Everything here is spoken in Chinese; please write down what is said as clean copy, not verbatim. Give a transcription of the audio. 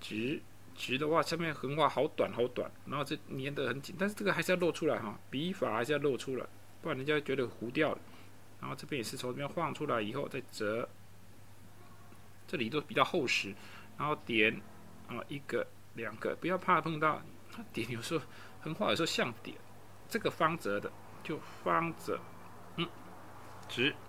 直的话，下面横画好短好短，然后这粘得很紧，但是这个还是要露出来哈，笔法还是要露出来，不然人家会觉得糊掉了。然后这边也是从这边晃出来以后再折，这里都比较厚实，然后点一个两个，不要怕碰到点，有时候横画有时候像点，这个方折的就方折，直